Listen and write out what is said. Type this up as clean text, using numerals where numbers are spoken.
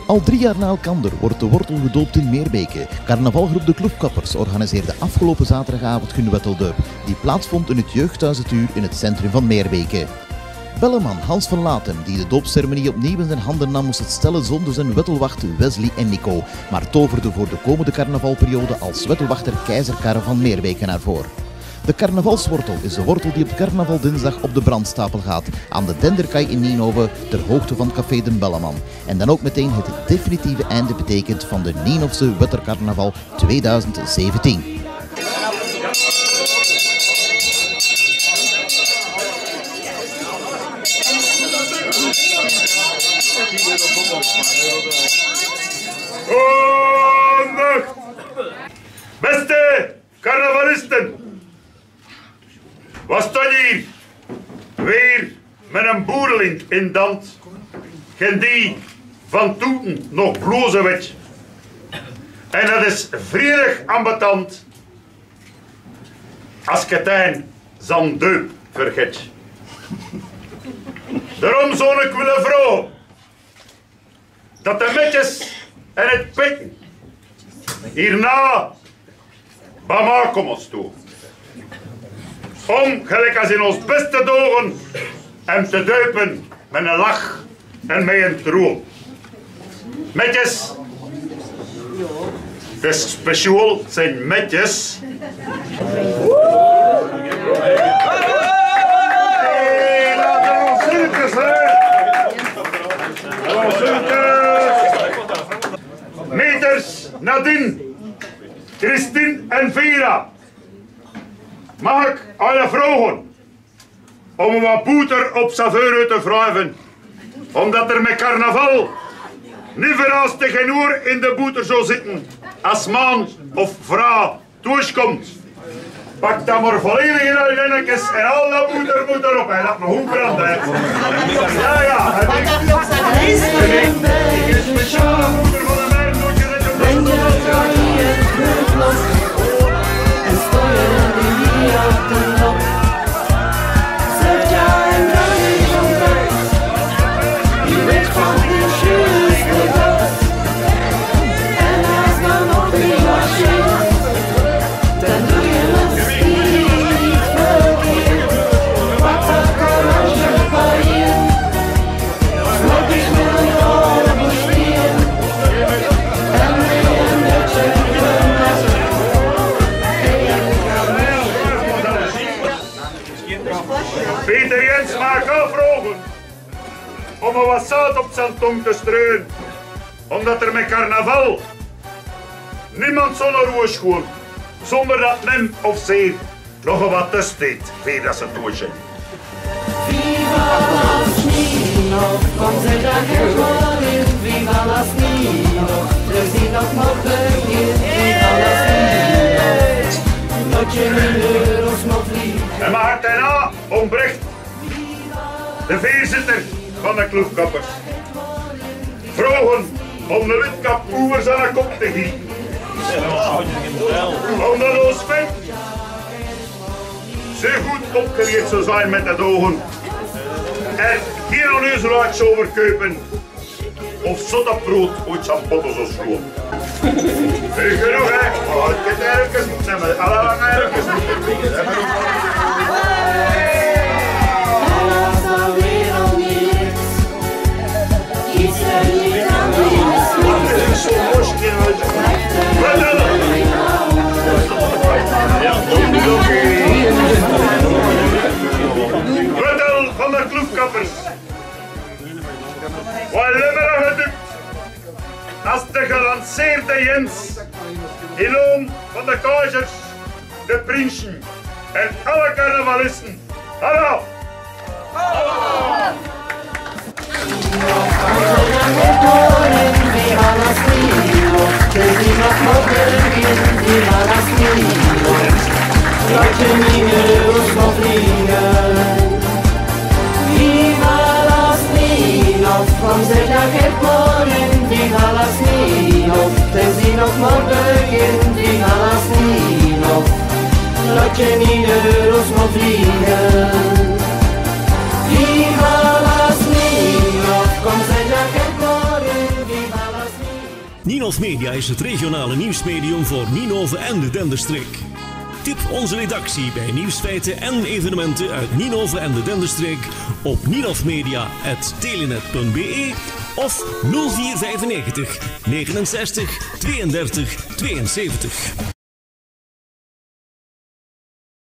Al 3 jaar na elkander wordt de wortel gedoopt in Meerbeke. Carnavalgroep De Kloefkappers organiseerde afgelopen zaterdagavond hun wettelduip, die plaatsvond in het Jeugdhuis Het Uur in het centrum van Meerbeke. Belleman Hans van Latem, die de doopceremonie opnieuw in zijn handen nam, moest het stellen zonder zijn wettelwacht Wesley en Nico, maar toverde voor de komende carnavalperiode als wettelwachter Keizer Karre van Meerbeke naar voren. De carnavalswortel is de wortel die op carnaval dinsdag op de brandstapel gaat, aan de Denderkaai in Nienhoven, ter hoogte van Café Den Belleman. En dan ook meteen het definitieve einde betekent van de Nienhofse Wettercarnaval 2017. Beste carnavalisten, we staan hier weer met een boerlint in dans, geen die van toeten nog blozen weet. En dat is vredig ambetant als Ketijn zijn deup vergeet. Daarom zou ik willen vragen dat de metjes en het pitten hierna bij mij komen toe. Om, gelijk als in ons beste dagen, hem te duipen met een lach en met een troon. Metjes, de speciaal zijn metjes. Meters Nadine, Christine en Vera, mag ik aan je vragen om wat boter op saveur te wrijven, omdat er met carnaval niet verrast geen uur in de boter zou zitten als man of vrouw toekomt. Pak dat maar volledig in uw en al dat boter moet erop, en dat me goed branden. Ja, ja. Ik is speciaal boter van de merk, moet je dat op Peter Jens mag wel vragen om een wat zout op zijn tong te streunen, omdat er met carnaval niemand zonder roos schoon, zonder dat nem of zeer nog een wat tussen deed, via dat ze toosje. Viva las Nino, kom ze daar herwonnen, viva las Nino, we zien nog morgen hier, viva las Nino, dat je €1 mag vliegen. En mag daarna ontbrecht de voorzitter van de Kloefkappers vragen om de witkap over zijn kop te gieten. Omdat ons vent zo goed opgeleerd zou zijn met de ogen en geen oneuzelheid zou verkopen of zottenbrood uit zijn potten zou slopen. Genoeg hè, maar het kan ergens niet zijn, alle lang ergens niet. Wettel van de Kloefkappers. Wat limmerig gedukt als de gelanceerde Jens in loon van de keizers, de prinsen en alle carnavalisten. Hallo! Kom ze daar geboren, viva las Nino, ten sie noch morgen gehen, viva las Nino, laat je niet €1 mag vliegen. Viva las Nino, kom ze daar geboren, viva las Ninov Media is het regionale nieuwsmedium voor Ninove en de Denderstreek. Tip onze redactie bij nieuwsfeiten en evenementen uit Ninove en de Denderstreek op ninovmedia@telenet.be of 0495 69 32 72.